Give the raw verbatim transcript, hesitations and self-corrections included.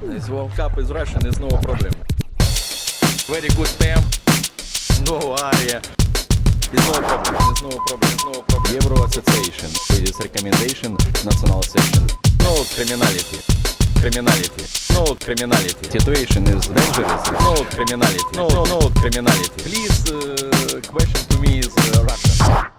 This World Cup is Russian, is no problem. Very good time. No area. It's no problem, it's no problem, it's no problem. Euro Association, with its recommendation, national session. No criminality. Criminality. No criminality. Situation is dangerous. No criminality. No, no, no criminality. Please, uh, question to me is uh, Russian.